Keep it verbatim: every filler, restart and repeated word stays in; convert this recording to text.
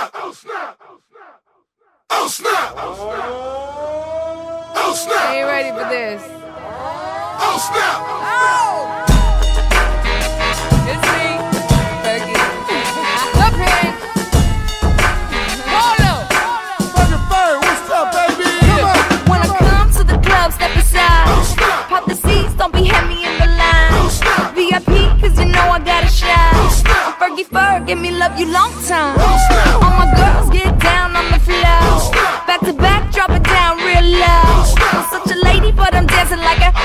snap! Oh snap! Oh snap! Oh snap! I ain't ready for this. Oh snap! Oh! It's me, Fergie. Up here. Hold up. Fucking Ferg, what's up, baby? Come on. When I come to the club, step aside. Pop the seats, don't be heavy in the line. V I P, cause you know I gotta shine. I'm Fergie Ferg, give me love you long time. All my girls get down on the floor. Back to back, drop it down real low. I'm such a lady, but I'm dancing like a